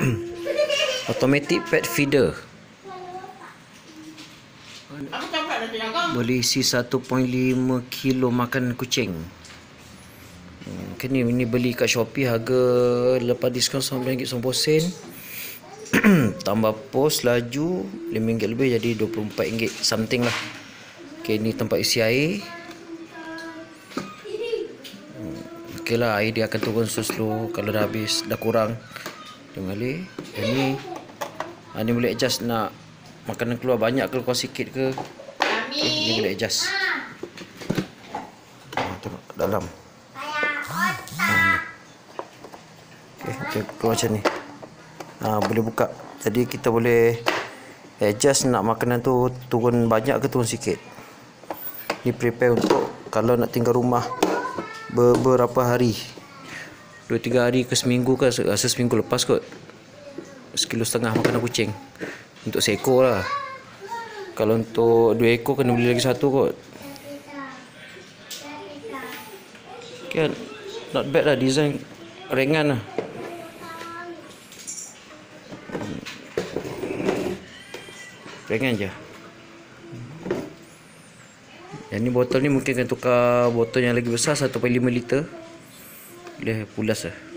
Automatic pet feeder. Boleh isi 1.5 kilo makanan kucing. Ini beli kat Shopee, harga lepas diskaun RM9.90. Tambah pos laju RM5 lebih, jadi RM24 something lah. Ni tempat isi air. Lah, air dia akan turun slow. Kalau dah habis, dah kurang, dia balik. Ni boleh adjust, nak makanan keluar banyak ke keluar sikit ke. Ni boleh adjust. Tengok dalam. Keluar macam ni. Boleh buka. Jadi kita boleh adjust nak makanan tu turun banyak ke turun sikit. Ni prepare untuk kalau nak tinggal rumah beberapa hari, 2-3 hari ke seminggu ke, rasa seminggu lepas kot. 1,5 kilo makanan kucing untuk seekor lah. Kalau untuk 2 ekor kena beli lagi 1 kot. Not bad lah, design ringan lah. Ringan je. Yang ni botol ni mungkin akan tukar botol yang lagi besar, 1.5 liter. Boleh pulas lah.